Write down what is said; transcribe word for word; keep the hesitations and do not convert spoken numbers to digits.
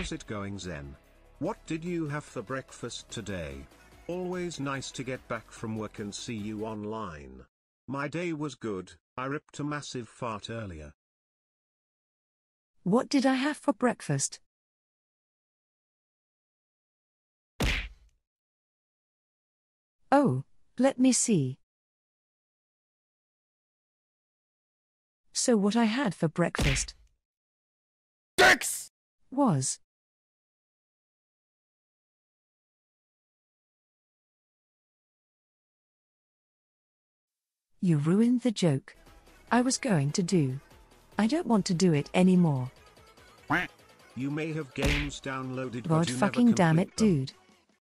How's it going, Zen? What did you have for breakfast today? Always nice to get back from work and see you online. My day was good, I ripped a massive fart earlier. What did I have for breakfast? Oh, let me see. So what I had for breakfast Dicks! was You ruined the joke. I was going to do. I don't want to do it anymore. You may have games downloaded God but you fucking never damn complete it, them. dude.